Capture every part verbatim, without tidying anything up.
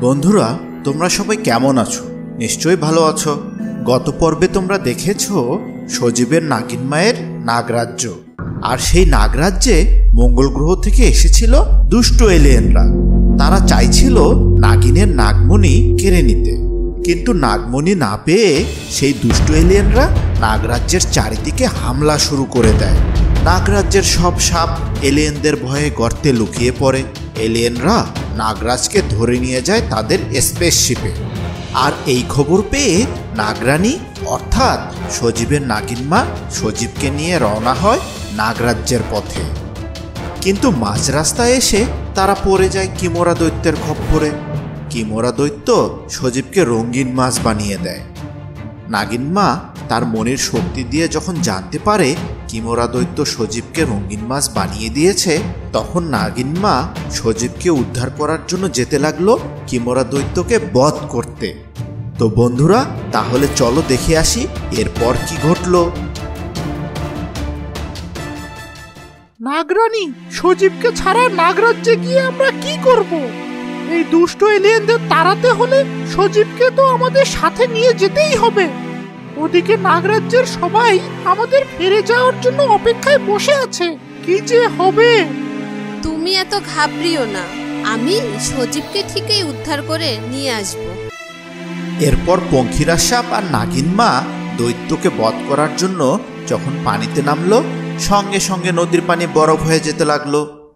বন্ধুরা, তোমরা সবাই কেমন আছো? নিশ্চয়ই ভালো আছো। গত পর্বে তোমরা দেখেছো সজীবের নাগিন মায়ের নাগরাজ্য, আর সেই নাগরাজ্যে মঙ্গল গ্রহ থেকে এসেছিল দুষ্ট এলিয়েনরা। তারা চাইছিল নাগিনের নাগমণি কেড়ে নিতে, কিন্তু নাগমণি না পেয়ে সেই দুষ্ট এলিয়েনরা নাগরাজ্যের চারিদিকে হামলা শুরু করে দেয়। নাগরাজ্যের সব সাপ এলিয়েনদের ভয়ে গর্তে লুকিয়ে পড়ে। এলিয়েনরা নাগরাজকে ধরে নিয়ে যায় তাদের স্পেসশিপে। আর এই খবর পেয়ে নাগরানী অর্থাৎ সজীবের নাগিন মা সজীবকে নিয়ে রওনা হয় নাগরাজ্যের পথে। কিন্তু মাঝ রাস্তায় এসে তারা পড়ে যায় কিমোরা দৈত্যের খপ্পরে। কিমোরা দৈত্য সজীবকে রঙিন মাছ বানিয়ে দেয়। নাগিন মা তার মনের শক্তি দিয়ে যখন জানতে পারে কিমোরা দৈত্য সজীবকে রঙিন মাছ বানিয়ে দিয়েছে, তখন নাগিন মা সজীবকে উদ্ধার করার জন্য যেতে লাগলো কিমোরা দৈত্যকে বধ করতে। তো বন্ধুরা, তাহলে চলো দেখে আসি এরপর কি ঘটলো। নাগরানী, সজীবকে ছাড়া নাগরাজ্যে গিয়ে আমরা কি করব? এই দুষ্ট এলিয়েনদের তাড়াতে হলে সজীবকে তো আমাদের সাথে নিয়ে যেতেই হবে। ওদিকে নাগরাজ্যের সবাই আমাদের ফিরে যাওয়ার জন্য অপেক্ষায় বসে আছে। কি যে হবে? তুমি এত ঘাবড়িও না, আমি সজীবকে ঠিকই উদ্ধার করে নিয়ে আসব। এরপর পঙ্খিরাজ সাপ আর নাগিন মা দৈত্যকে বধ করার জন্য যখন পানিতে নামলো, সঙ্গে সঙ্গে নদীর পানি বরফ হয়ে যেতে লাগলো।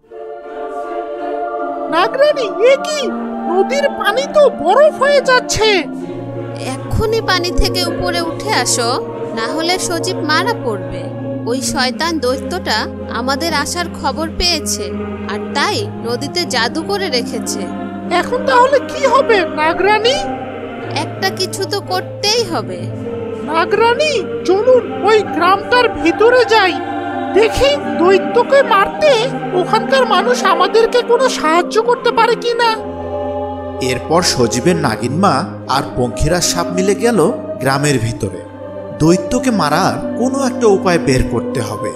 নাগরানী, এ কি? নদীর পানি তো বরফ হয়ে যাচ্ছে। এক্ষুনি পানি থেকে উপরে উঠে আসো, না হলে সজীব মারা পড়বে। ওই শয়তান দৈত্যটা আমাদের আসার খবর পেয়েছে, আর তাই নদীতে জাদু করে রেখেছে। এখন তাহলে কি হবে নাগরানী? একটা কিছু তো করতেই হবে। নাগরানী, চলুন ওই গ্রামটার ভিতরে যাই, দেখি দৈত্যকে মারতে ওখানকার মানুষ আমাদেরকে কোনো সাহায্য করতে পারে কিনা। এরপর সজীবের নাগিন মা আর পঙ্খিরাজ সাপ মিলে গেল গ্রামের ভিতরে। দৈত্যকে মারার কোনো একটা উপায় বের করতে হবে।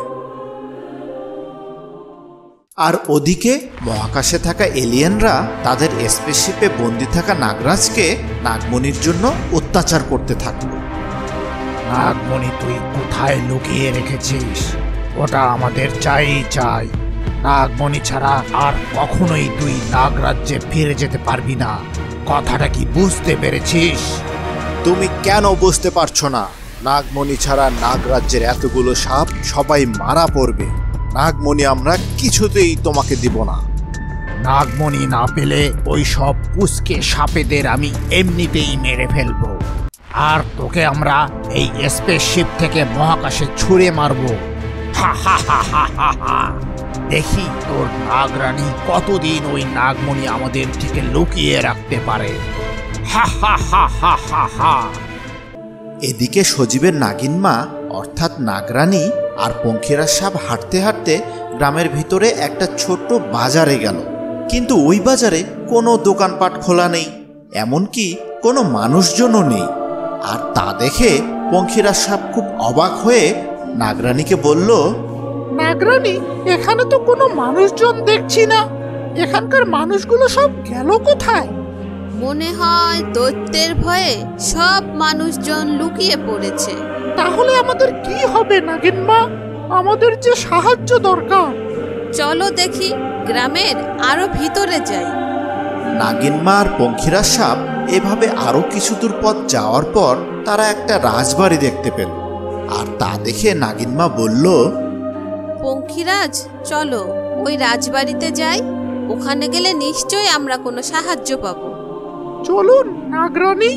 আর ওদিকে মহাকাশে থাকা এলিয়েনরা তাদের স্পেসশিপে বন্দি থাকা নাগরাজকে নাগমণির জন্য অত্যাচার করতে থাকলো। নাগমণি তুই কোথায় লুকিয়ে রেখেছিস? ওটা আমাদের চাই চাই। নাগমণি ছাড়া আর কখনোই তুই নাগরাজ্যে ফিরে যেতে পারবি না। কথাটা কি বুঝতে পেরেছিস? তুমি কেন বুঝতে পারছো না? নাগমণি ছাড়া নাগরাজ্যের এতগুলো সাপ সবাই মারা পড়বে। নাগমণি আমরা কিছুতেই তোমাকে দিব না। নাগমণি না পেলে ওই সব পুচকে সাপেদের আমি এমনিতেই মেরে ফেলবো, আর তোকে আমরা এই স্পেসশিপ থেকে মহাকাশে ছুঁড়ে মারবো। হা হা হা হা হা হা। দেখি তোর নাগরানী কতদিন ওই নাগমণি আমাদের থেকে লুকিয়ে রাখতে পারে। হা হা হা হা হা হা। এদিকে সজীবের নাগিন মা অর্থাৎ নাগরানী আর পঙ্খিরাজ সাপ হাঁটতে হাঁটতে গ্রামের ভিতরে একটা ছোট্ট বাজারে গেল। কিন্তু ওই বাজারে কোনো দোকানপাট খোলা নেই, এমনকি কোনো মানুষজনও নেই। আর তা দেখে পঙ্খিরাজ সাপ খুব অবাক হয়ে নাগরানীকে বলল, নাগরানী, এখানে তো কোনো মানুষজন দেখছি না। এখানকার মানুষগুলো সব গেল কোথায়? মনে হয় দৈত্যের ভয়ে সব মানুষজন লুকিয়ে পড়েছে। তাহলে আমাদের কি হবে নাগিন মা? আমাদের যে সাহায্য দরকার। চলো দেখি, গ্রামের আরো ভিতরে যাই। নাগিন মা আর পঙ্খিরাজ সাপ এভাবে আরো কিছু দূর পথ যাওয়ার পর তারা একটা রাজবাড়ি দেখতে পেল। আর তা দেখে নাগিন মা বলল, পঙ্খিরাজ, চলো ওই রাজবাড়িতে যাই। ওখানে গেলে নিশ্চয়ই আমরা কোনো সাহায্য পাবো। চলুন নাগরানী।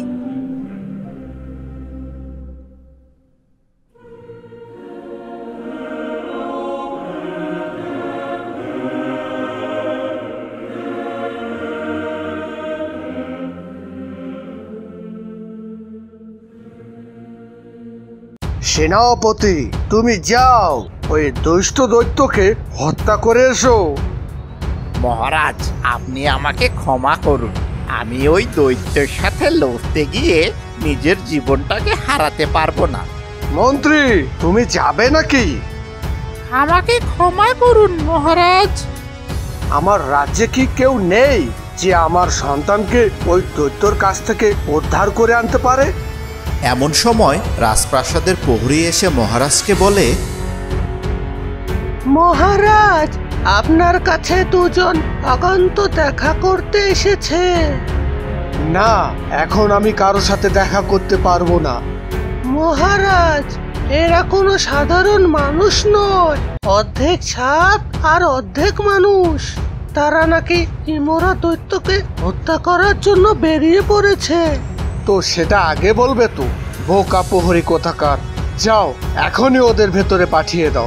সেনাপতি, তুমি যাও ওই দুষ্ট দৈত্যকে হত্যা করে এসো। মহারাজ, আপনি আমাকে ক্ষমা করুন। আমি ওই দৈত্যের সাথে লড়তে গিয়ে নিজের জীবনটাকে হারাতে পারবো না। মন্ত্রী, তুমি যাবে নাকি? আমাকে ক্ষমা করুন মহারাজ। আমার রাজ্যে কি কেউ নেই যে আমার সন্তানকে ওই দৈত্যর কাছ থেকে উদ্ধার করে আনতে পারে? এমন সময় রাজপ্রাসাদের প্রহরী এসে মহারাজকে বলে, মহারাজ, আপনার কাছে দুজন আগন্ত দেখা করতে এসেছে। না, এখন আমি কারো সাথে দেখা করতে পারবো না। মহারাজ, এরা কোনো সাধারণ মানুষ নয়, অর্ধেক সাপ আর অর্ধেক মানুষ। তারা নাকি কিমোরা দৈত্যকে হত্যা করার জন্য বেরিয়ে পড়েছে। তো সেটা আগে বলবে তো, বোকা প্রহরী কোথাকার। যাও, এখনই ওদের ভেতরে পাঠিয়ে দাও।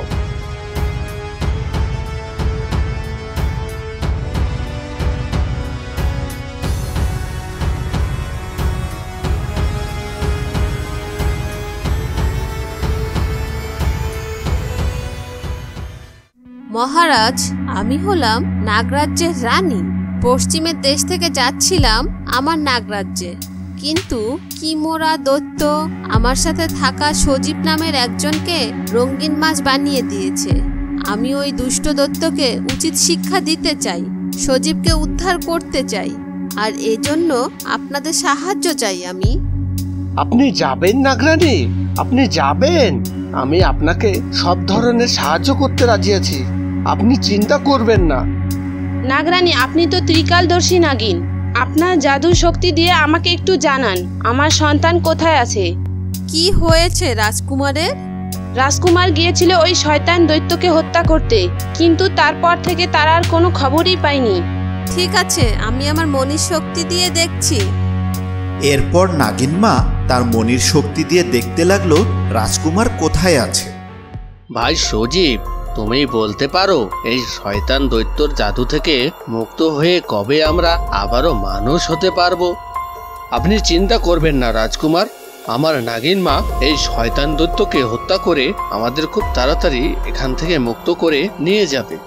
মহারাজ, আমি হলাম নাগরাজ্যের রানী। পশ্চিমের দেশ থেকে যাচ্ছিলাম আমার নাগরাজ্যে, কিন্তু কিমোরা দৈত্য আমার সাথে থাকা সজীব নামের একজনকে রঙিন মাছ বানিয়ে দিয়েছে। আমি ওই দুষ্ট দৈত্যকে উচিত শিক্ষা দিতে চাই, সজীবকে উদ্ধার করতে চাই, আর এজন্য আপনাদের সাহায্য চাই আমি। আপনি যাবেন নাগরানী, আপনি যাবেন। আমি আপনাকে সব ধরনের সাহায্য করতে রাজি আছি, আপনি চিন্তা করবেন না। নাগরানী, আপনি তো ত্রিকালদর্শী নাগিন। আপনার জাদু শক্তি দিয়ে আমাকে একটু জানান, আমার সন্তান কোথায় আছে। কি হয়েছে রাজকুমারের? রাজকুমার গিয়েছিল ওই শয়তান দৈত্যকে হত্যা করতে, কিন্তু তারপর থেকে তার আর কোনো খবরই পাইনি। ঠিক আছে, আমি আমার মনির শক্তি দিয়ে দেখছি। এরপর নাগিন মা তার মনির শক্তি দিয়ে দেখতে লাগলো রাজকুমার কোথায় আছে। ভাই সজীব, তুমি বলতে পারো এই শয়তান দৈত্যর জাদু থেকে মুক্ত হয়ে কবে আমরা আবারও মানুষ হতে পারবো? আপনি চিন্তা করবেন না রাজকুমার, আমার নাগিন মা এই শয়তান দৈত্যকে হত্যা করে আমাদের খুব তাড়াতাড়ি এখান থেকে মুক্ত করে নিয়ে যাবে।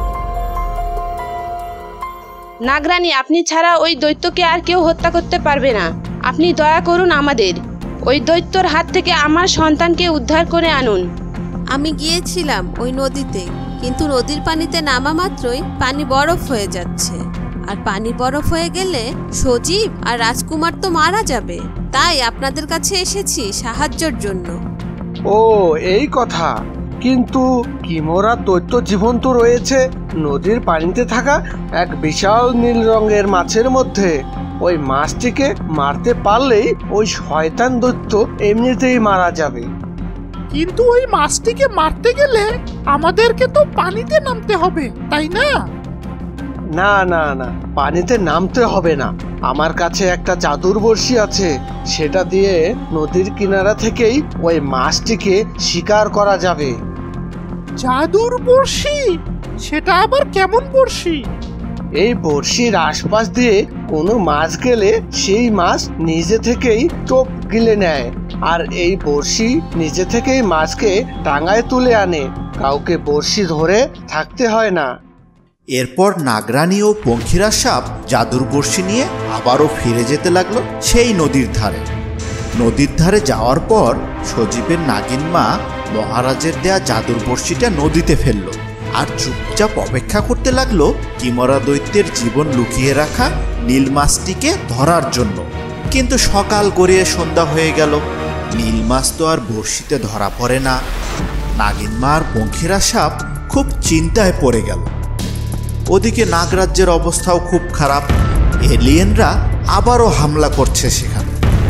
নাগরানী, আপনি ছাড়া ওই দৈত্যকে আর কেউ হত্যা করতে পারবে না। আপনি দয়া করুন আমাদের, ওই দৈত্যর হাত থেকে আমার সন্তানকে উদ্ধার করে আনুন। আমি গিয়েছিলাম ওই নদীতে, কিন্তু নদীর পানিতে নামা মাত্রই পানি বরফ হয়ে যাচ্ছে, আর পানি বরফ হয়ে গেলে সজীব আর রাজকুমার তো মারা যাবে। তাই আপনাদের কাছে এসেছি সাহায্যের জন্য। ও, এই কথা। কিন্তু কিমোরা দৈত্য জীবন্ত রয়েছে নদীর পানিতে থাকা এক বিশাল নীল রঙের মাছের মধ্যে। ওই মাছটিকে মারতে পারলেই ওই শয়তান দৈত্য এমনিতেই মারা যাবে। কিন্তু ওই মাছটিকে মারতে গেলে আমাদেরকে তো পানিতে নামতে হবে, তাই না? না না না, পানিতে নামতে হবে না। আমার কাছে একটা জাদুর বড়শি আছে, সেটা দিয়ে নদীর কিনারা থেকেই ওই মাছটিকে শিকার করা যাবে। জাদুর বড়শি? সেটা আবার কেমন বড়শি? এই বড়শির আশপাশ দিয়ে কোনো মাছ গেলে সেই মাছ নিজে থেকেই টোপ গিলে নেয়, আর এই বড়শি নিজে থেকেই মাছকে ডাঙায় তুলে আনে। কাউকে বড়শি ধরে থাকতে হয় না। এরপর নাগরানী ও পঙ্খিরা সাপ জাদুর বড়শি নিয়ে আবারও ফিরে যেতে লাগলো সেই নদীর ধারে। নদীর ধারে যাওয়ার পর সজীবের নাগিন মা মহারাজের দেয়া জাদুর বড়শিটা নদীতে ফেললো, আর চুপচাপ অপেক্ষা করতে লাগলো কিমোরা দৈত্যের জীবন লুকিয়ে রাখা নীল মাছটিকে ধরার জন্য। কিন্তু সকাল গড়িয়ে সন্ধ্যা হয়ে গেল, নীল মাছ তো আর বড়শিতে ধরা পড়ে না। নাগিন মা আর পঙ্খিরা সাপ খুব চিন্তায় পড়ে গেল। ওদিকে নাগরাজ্যের অবস্থাও খুব খারাপ, এলিয়েনরা আবারও হামলা করছে সেখানে।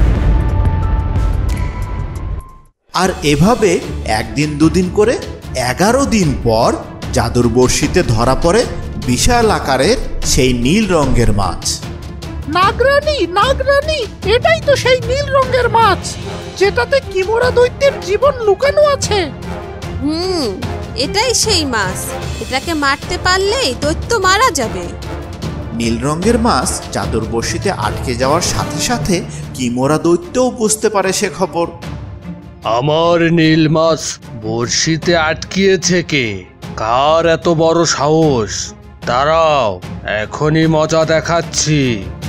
আর এভাবে একদিন দুদিন করে এগারো দিন পর জাদুর বড়শিতে ধরা পড়ে বিশাল আকারের সেই নীল রঙের মাছ। নাগরানী, নাগরানী, এটাই তো সেই নীল রঙের মাছ যেটাতে কিমোরা দৈত্যের জীবন লুকানো আছে। হুম, এটাই সেই মাছ। এটাকে মারতে পারলেই দৈত্য মারা যাবে। নীল রঙের মাছ জাদুর বড়শিতে আটকে যাওয়ার সাথে সাথে কিমোরা দৈত্যও বুঝতে পারে সে খবর। আমার নীল মাছ বড়শিতে আটকিয়েছে কে? কার এত বড় সাহস? দাঁড়াও, এখনই মজা দেখাচ্ছি।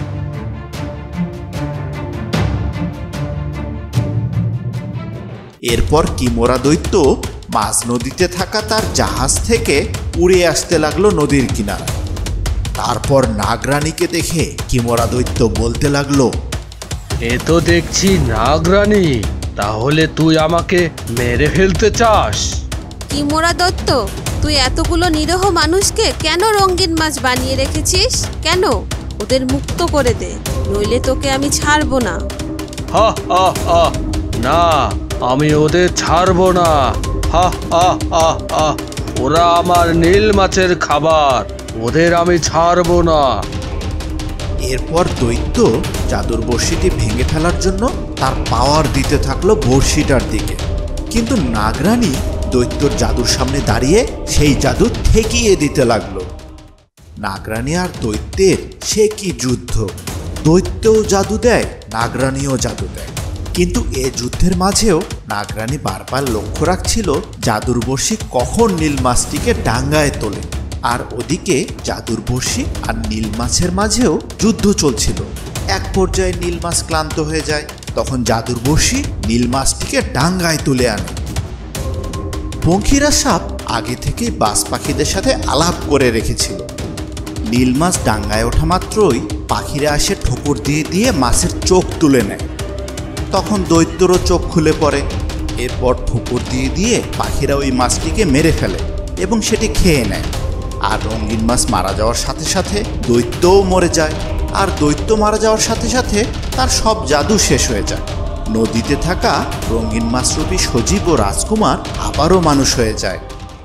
এরপর কিমোরা দৈত্য মাঝ নদীতে থাকা তার জাহাজ থেকে উড়ে আসতে লাগলো নদীর কিনারায়। তারপর নাগরানীকে দেখে কিমোরা দৈত্য বলতে লাগলো, এ তো দেখছি নাগরানী, তাহলে তুই আমাকে মেরে ফেলতে চাস? কিমোরা দত্ত, তুই এতগুলো নিরীহ মানুষকে কেন রঙিন মাছ বানিয়ে রেখেছিস? কেন? ওদের মুক্ত করে দে, নইলে তোকে আমি ছাড়বো না। হা হা হা, না, আমি ওদের ছাড়বো না। হা হা হা হা, ওরা আমার নীল মাছের খাবার, ওদের আমি ছাড়বো না। এরপর দৈত্য জাদুর বড়শিটি ভেঙে ফেলার জন্য তার পাওয়ার দিতে থাকলো বড়শিটার দিকে, কিন্তু নাগরানী দৈত্যর জাদুর সামনে দাঁড়িয়ে সেই জাদু ঠেকিয়ে দিতে লাগলো। নাগরানী আর দৈত্যের সে কি যুদ্ধ! দৈত্যও জাদু দেয়, নাগরানীও জাদু দেয়, কিন্তু এ যুদ্ধের মাঝেও নাগরানী বারবার লক্ষ্য রাখছিল জাদুর বড়শি কখন নীল মাছটিকে ডাঙ্গায় তোলে। আর ওদিকে জাদুর বড়শি আর নীল মাছের মাঝেও যুদ্ধ চলছিল। এক পর্যায়ে নীল মাছ ক্লান্ত হয়ে যায়, তখন জাদুর বড়শি নীল মাছটিকে ডাঙ্গায় তুলে আনে। পঙ্খিরা সাপ আগে থেকেই বাজ পাখিদের সাথে আলাপ করে রেখেছিল। নীল মাছ ডাঙ্গায় ওঠা মাত্রই পাখিরা এসে ঠোকর দিয়ে দিয়ে মাছের চোখ তুলে নেয়। তখন দৈত্যরও চোখ খুলে পড়ে। এরপর ঠোকর দিয়ে দিয়ে পাখিরা ওই মাছটিকে মেরে ফেলে এবং সেটি খেয়ে নেয়। আর রঙিন মাছ মারা যাওয়ার সাথে সাথে দৈত্যও মরে যায়। আর দৈত্য মারা যাওয়ার সাথে সাথে তার সব জাদু শেষ হয়ে যায়। নদীতে থাকা রঙিন মাছরূপী সজীব ও রাজকুমার আবারও মানুষ হয়ে যায়।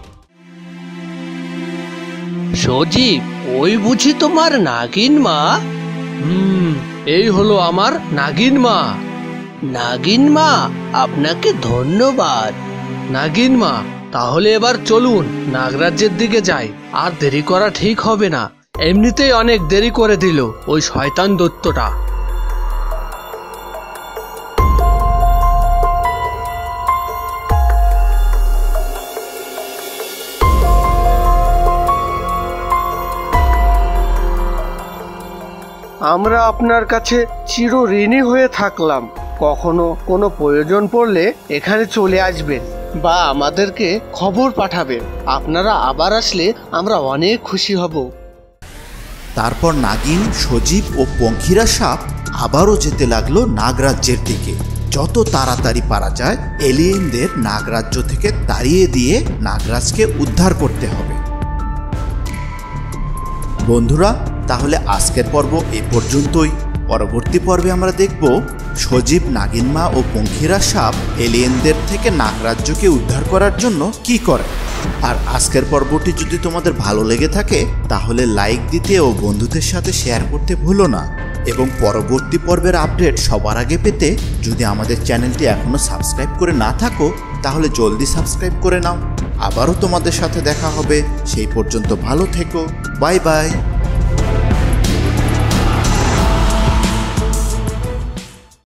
সজীব, ওই বুঝি তোমার নাগিন মা? হুম, এই হলো আমার নাগিন মা। নাগিন মা, আপনাকে ধন্যবাদ। নাগিন মা, তাহলে এবার চলুন নাগরাজ্যের দিকে যাই। আর দেরি করা ঠিক হবে না, এমনিতেই অনেক দেরি করে দিল ওই শয়তান দৈত্যটা। আমরা আপনার কাছে চির ঋণী হয়ে থাকলাম। কখনো কোনো প্রয়োজন পড়লে এখানে চলে আসবেন বা আমাদেরকে খবর পাঠাবেন। আপনারা আবার আসলে আমরা অনেক খুশি হব। তারপর নাগিন, সজীব ও পঙ্খিরা সাপ আবারও যেতে লাগলো নাগরাজ্যের দিকে। যত তাড়াতাড়ি পারা যায় এলিয়েনদের নাগরাজ্য থেকে তাড়িয়ে দিয়ে নাগরাজকে উদ্ধার করতে হবে। বন্ধুরা, তাহলে আজকের পর্ব এ পর্যন্তই। পরবর্তী পর্বে আমরা দেখব সজীব, নাগিনমা ও পঙ্খিরা সাপ এলিয়েনদের থেকে নাগরাজ্যকে উদ্ধার করার জন্য কি করে। আর আজকের পর্বটি যদি তোমাদের ভালো লেগে থাকে তাহলে লাইক দিতে ও বন্ধুদের সাথে শেয়ার করতে ভুলো না। এবং পরবর্তী পর্বের আপডেট সবার আগে পেতে যদি আমাদের চ্যানেলটি এখনও সাবস্ক্রাইব করে না থাকো তাহলে জলদি সাবস্ক্রাইব করে নাও। আবারও তোমাদের সাথে দেখা হবে, সেই পর্যন্ত ভালো থেকো। Bye by.